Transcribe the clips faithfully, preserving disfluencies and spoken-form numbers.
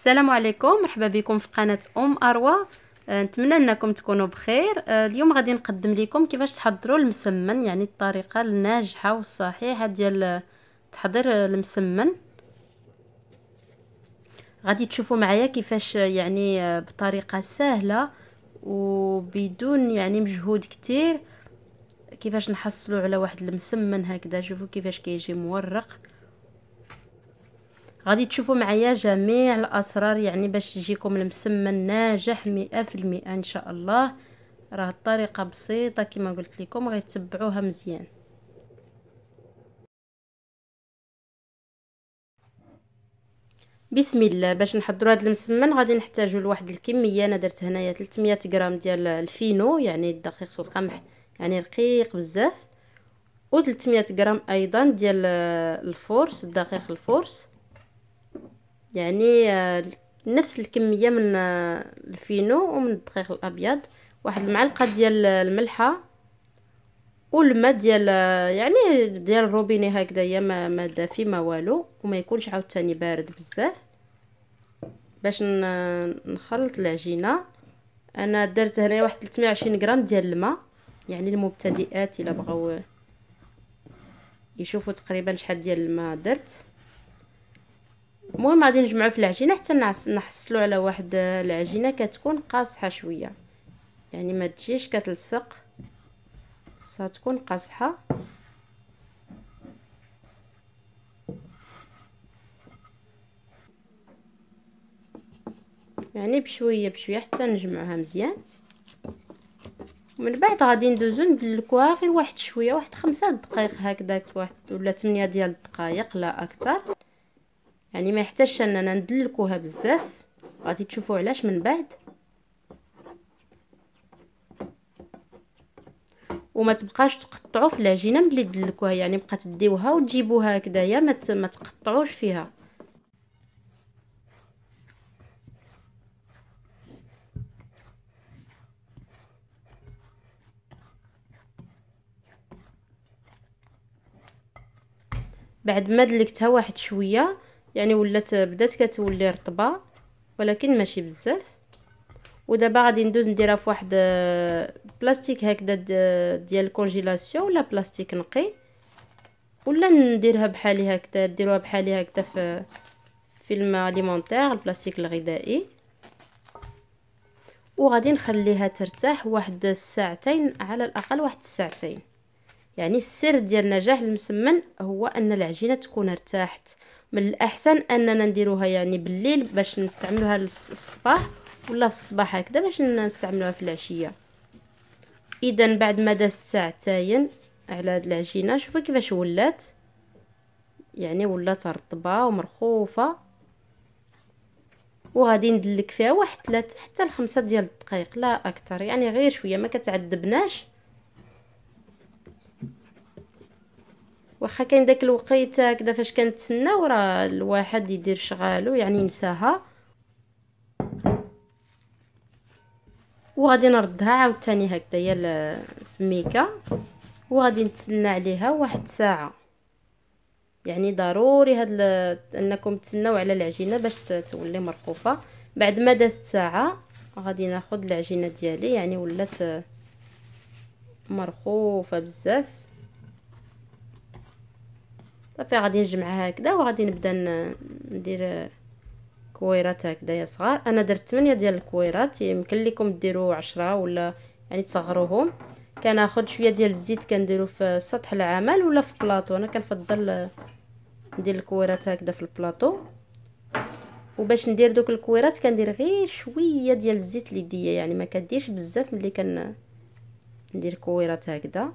السلام عليكم، مرحبا بكم في قناة ام اروى. آه، نتمنى انكم تكونوا بخير. آه، اليوم غادي نقدم لكم كيفاش تحضروا المسمن، يعني الطريقه الناجحه والصحيحه ديال تحضير المسمن. غادي تشوفوا معايا كيفاش يعني آه، بطريقه سهله وبدون يعني مجهود كتير كيفاش نحصلوا على واحد المسمن هكذا. شوفوا كيفاش كيجي مورق. غادي تشوفوا معايا جميع الاسرار يعني باش يجيكم المسمن ناجح مئة في المئة ان شاء الله. راه الطريقه بسيطه كما قلت لكم، غير تتبعوها مزيان. بسم الله. باش نحضروا هذا المسمن غادي نحتاجوا لواحد الكميه. انا درت هنايا ثلاثمية غرام ديال الفينو، يعني الدقيق والقمح، يعني رقيق بزاف، و ثلاثمية غرام ايضا ديال الفورس، الدقيق الفورس، يعني نفس الكميه من الفينو ومن الدقيق الابيض. واحد المعلقه ديال الملحه والماء ديال يعني ديال الروبيني هكذايا، ما ما دافي ما والو، وما يكونش عاوتاني بارد بزاف باش نخلط العجينه. انا درت هنايا واحد ثلاثمية وعشرين غرام ديال الماء، يعني المبتدئات الا بغاو يشوفوا تقريبا شحال ديال الماء درت. المهم غادي نجمعوا في العجينه حتى نحصلوا على واحد العجينه كتكون قاصحه شويه، يعني ما تجيش كتلصق، ستكون قاصحه. يعني بشويه بشويه حتى نجمعها مزيان. ومن بعد غادي ندوزو ندلكوها غير واحد شويه، واحد خمسة دقائق هكذاك، واحد ولا ثمانية ديال الدقائق لا اكثر. يعني ما يحتاجش اننا ندلكوها بزاف، غادي تشوفوا علاش من بعد. وما تبقاش تقطعوا في العجينه ملي تدلكوها، يعني بقى تديوها وتجيبوها هكذايا، ما تقطعوش فيها. بعد ما دلكتها واحد شويه، يعني ولات بدات كتولي رطبه ولكن ماشي بزاف. ودابا غادي ندوز نديرها في واحد بلاستيك هكذا ديال الكونجيلاسيون، ولا بلاستيك نقي، ولا نديرها بحالي هكذا، ديروها بحالي هكذا في فيلم اليمونتير، البلاستيك الغذائي. وغادي نخليها ترتاح واحد الساعتين على الاقل، واحد الساعتين. يعني السر ديال نجاح المسمن هو ان العجينه تكون ارتاحت. من الاحسن اننا نديروها يعني بالليل باش نستعملوها في الصباح، ولا في الصباح هكذا باش نستعملوها في العشيه. اذا بعد ما دازت ساعتين على هاد العجينه، شوفوا كيفاش ولات، يعني ولات رطبه ومرخوفه. وغادي ندلك فيها واحد ثلاثة حتى لخمسة ديال الدقائق لا اكثر، يعني غير شويه، ما كتعذبناش. واخا كاين داك الوقيت هكذا فاش كنتسناو راه الواحد يدير شغالو، يعني ينساها. وغادي نردها عاوتاني هكذايا في الميكا، وغادي نتسنى عليها واحد ساعه. يعني ضروري هاد انكم تسناو على العجينه باش تولي مرقوفه. بعد ما دازت ساعه غادي ناخذ العجينه ديالي، يعني ولات مرخوفه بزاف. صافي غادي نجمعها هكذا، وغادي نبدا ندير كويرات هكذايا صغار. انا درت ثمانية ديال الكويرات، يمكن لكم ديروا عشرة ولا يعني تصغروهم. كناخذ شويه ديال الزيت كنديرو في سطح العمل ولا في بلاطو. انا كنفضل ندير الكويرات هكذا في البلاطو. وباش ندير دوك الكويرات كندير غير شويه ديال الزيت ليديا، يعني ما كديرش بزاف ملي كن ندير كويرات هكذا.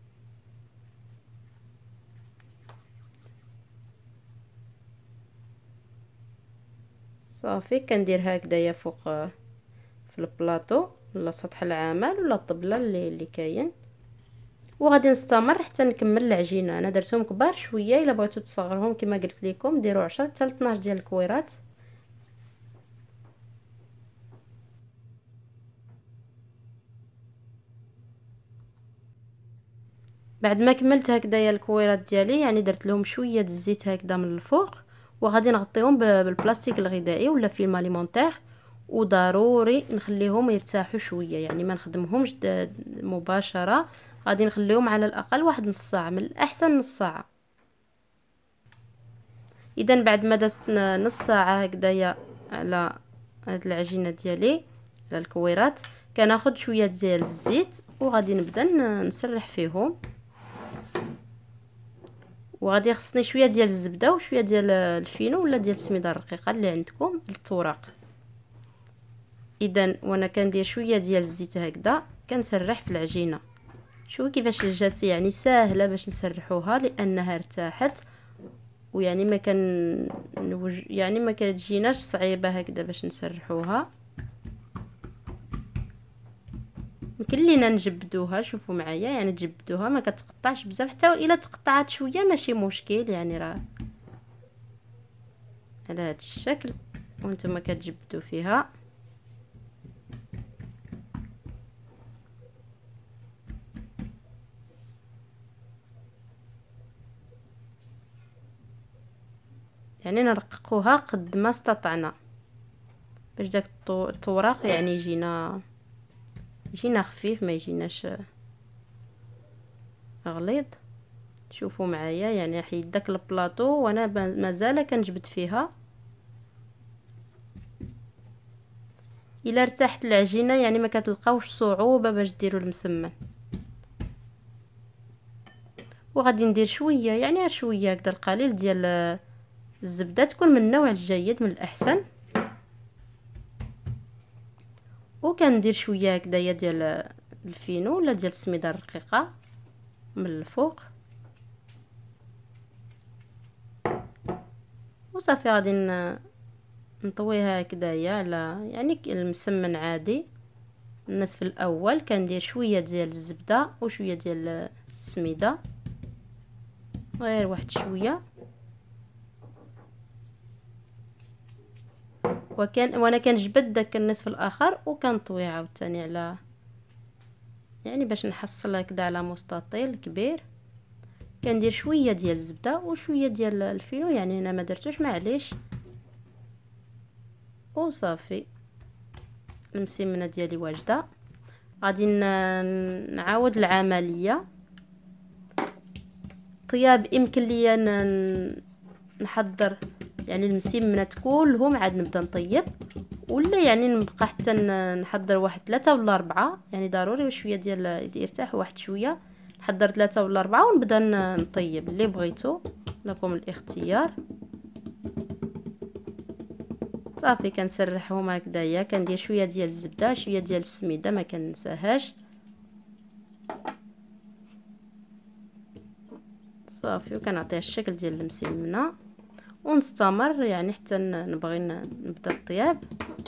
صافي كندير هكذايا فوق في البلاطو ولا سطح العمل ولا الطبله اللي اللي كاين. وغادي نستمر حتى نكمل العجينه. انا درتهم كبار شويه، الا بغيتو تصغروهم كما قلت لكم ديروا عشرة حتى اثناش ديال الكويرات. بعد ما كملت هكذايا الكويرات ديالي، يعني درت لهم شويه د الزيت هكذا من الفوق، وغادي نغطيهم بالبلاستيك الغذائي ولا فيلم اليمونتير، وضروري نخليهم يرتاحوا شويه، يعني ما نخدمهمش مباشره، غادي نخليهم على الاقل واحد نص ساعه، من الاحسن نص ساعه. اذا بعد ما دازت نص ساعه هكذايا على هاد العجينه ديالي على الكويرات، كناخذ شويه ديال الزيت وغادي نبدا نسرح فيهم، وغادي خصني شويه ديال الزبده وشويه ديال الفينو ولا ديال السميده الرقيقه اللي عندكم للتوراق. اذا وانا كندير شويه ديال الزيت هكذا كنسرح في العجينه. شوفوا كيفاش جات يعني ساهله باش نسرحوها لانها ارتاحت، ويعني ما كان يعني ما كتجيناش صعيبه هكذا باش نسرحوها. يمكن لينا نجبدوها، شوفوا معايا يعني تجبدوها ما كتقطعش بزاف، حتى الا تقطعات شويه ماشي مشكل، يعني راه على هذا الشكل وانتم كتجبدوا فيها. يعني نرققوها قد ما استطعنا باش داك التوراق يعني يجينا يجينا خفيف، ما يجيناش غليظ. شوفوا معايا يعني حيد داك البلاطو وانا مازال كنجبد فيها. الا ارتاحت العجينه يعني ما كتلقاوش صعوبه باش ديروا المسمن. وغادي ندير شويه يعني شويه هكذا القليل ديال الزبده، تكون من النوع الجيد من الاحسن، وكندير شويه هكذايا ديال الفينو ولا ديال السميده الرقيقه من الفوق، وصافي غادي نطويها هكذايا على يعني المسمن عادي. النصف الاول كندير شويه ديال الزبده وشويه ديال السميده، غير واحد شويه، وكان وانا كنجبد داك النصف الاخر وكنطويه عاوتاني على يعني باش نحصل هكذا على مستطيل كبير. كندير شويه ديال الزبده وشويه ديال الفينو، يعني انا ما درتوش معليش، وصافي المسمنه ديالي واجده. غادي نعاود العمليه. طياب يمكن ليا نحضر يعني المسمنات كلهم عاد نبدا نطيب، ولا يعني نبقى حتى نحضر واحد ثلاثة ولا أربعة، يعني ضروري شويه ديال يرتاحوا واحد شويه، نحضر ثلاثة ولا أربعة ونبدا نطيب اللي بغيتو، لكم الاختيار. صافي كنسرحهم هكذايا، كندير شويه ديال الزبده شويه ديال السميده ما كننساهاش. صافي وكنعطيها الشكل ديال المسمنه ونستمر يعني حتى نبغي نبدا الطياب.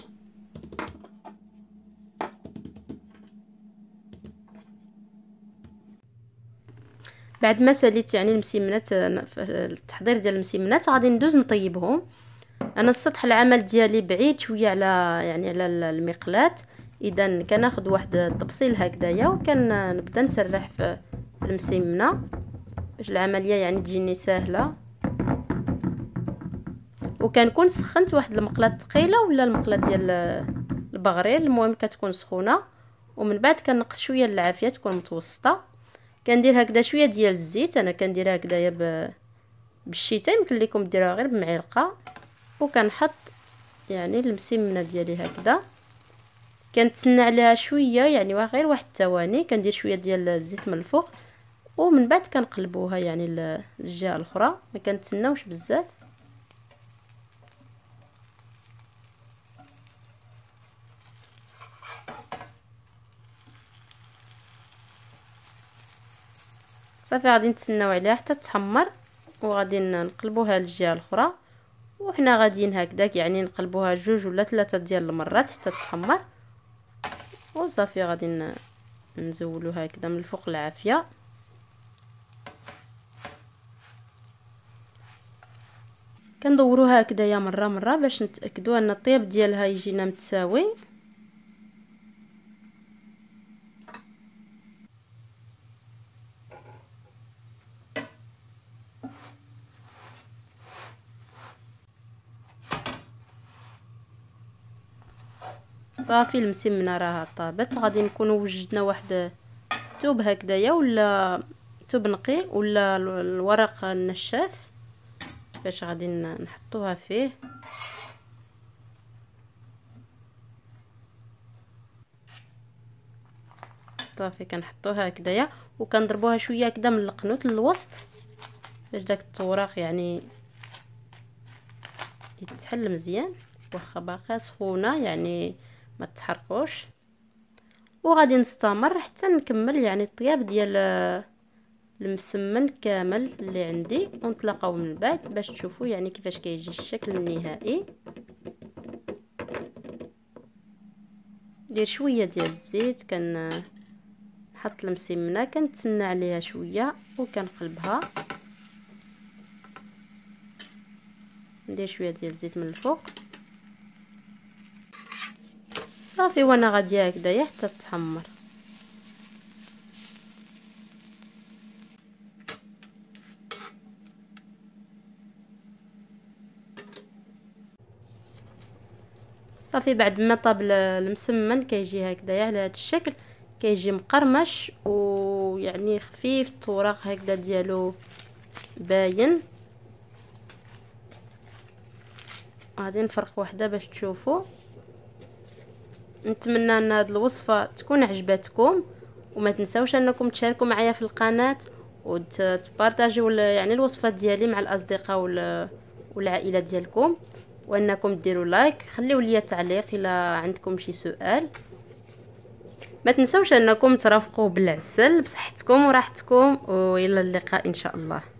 بعد ما ساليت يعني المسمنات، التحضير ديال المسمنات غادي ندوز نطيبهم. انا السطح العمل ديالي بعيد شويه على يعني على المقلاة، اذا كناخذ واحد الطبسيل هكذايا وكنبدا نسرح في المسمنه باش العمليه يعني تجيني سهله. وكنكون سخنت واحد المقله ثقيله ولا المقله ديال البغرير، المهم كتكون سخونه، ومن بعد كنقص شويه العافيه تكون متوسطه. كندير هكذا شويه ديال الزيت، انا كنديرها هكذايا بالشيته، يمكن لكم ديروها غير بمعلقه، وكنحط يعني المسمنه ديالي هكذا، كنتسنى عليها شويه يعني غير واحد الثواني، كندير شويه ديال الزيت من الفوق، ومن بعد كنقلبوها يعني للجهه الاخرى، ما كنتسناوش بزاف. صافي غادي نتسناو عليها حتى تحمر، وغادي نقلبوها للجهه الاخرى، وحنا غاديين هكذاك يعني نقلبوها جوج ولا ثلاثه ديال المرات حتى تحمر. وصافي غادي نزولوها هكذا من الفوق العافيه. كندوروها هكذايا مره مره باش نتاكدوا ان الطياب ديالها يجينا متساوي. صافي المسمنه راها طابت. غادي نكونوا وجدنا واحد توب هكذايا، ولا توب نقي، ولا الورق النشاف باش غادي نحطوها فيه. صافي كنحطوها هكذايا وكنضربوها شويه هكذا من القنوت للوسط باش داك التوراق يعني يتحل مزيان، واخا باقا سخونه يعني ما تحرقوش. وغادي نستمر حتى نكمل يعني الطياب ديال المسمن كامل اللي عندي، ونتلاقاو من بعد باش تشوفوا يعني كيفاش كيجي الشكل النهائي. ندير شويه ديال الزيت، كنحط المسمنه كنتسنى عليها شويه وكنقلبها. ندير شويه ديال الزيت من الفوق صافي، وانا غاديه هكذايا حتى تحمر. صافي بعد ما طاب المسمن كيجي هكذايا على هذا الشكل، كيجي مقرمش ويعني خفيف، التوراق هكذا ديالو باين. غادي نفرق وحده باش تشوفوا. نتمنى ان هذه الوصفه تكون عجبتكم، وما تنساوش انكم تشاركوا معايا في القناه وتبارطاجيو يعني الوصفات ديالي مع الاصدقاء والعائله ديالكم، وانكم ديروا لايك. خليوا لي تعليق الى عندكم شي سؤال. ما تنسوش انكم ترافقوا بالعسل بصحتكم وراحتكم، والى اللقاء ان شاء الله.